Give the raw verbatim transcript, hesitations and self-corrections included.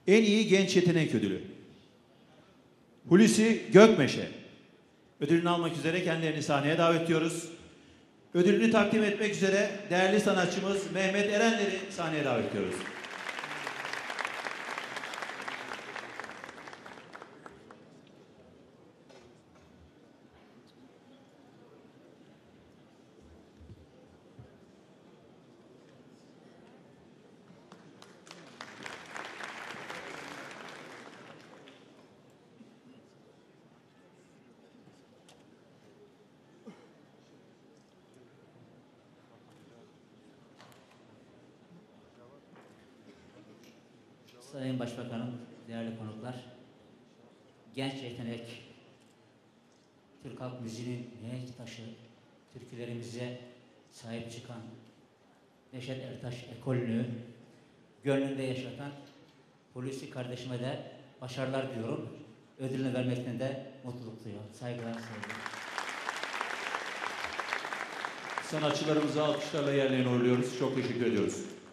En iyi genç yetenek ödülü. Hulusi Gökmeşe. Ödülünü almak üzere kendilerini sahneye davet ediyoruz. Ödülünü takdim etmek üzere değerli sanatçımız Mehmet Erenler'i sahneye davet ediyoruz. Sayın Başbakanım, değerli konuklar, genç yetenek, Türk halk müziğinin mihenk taşı, türkülerimize sahip çıkan Neşet Ertaş ekolünü gönlünde yaşatan Hulusi kardeşime de başarılar diliyorum. Ödülünü vermekten de mutluluk duyuyorum. Saygılar, saygılar. Sanatçılarımızı alkışlarla yerlerine uğurluyoruz. Çok teşekkür ediyoruz.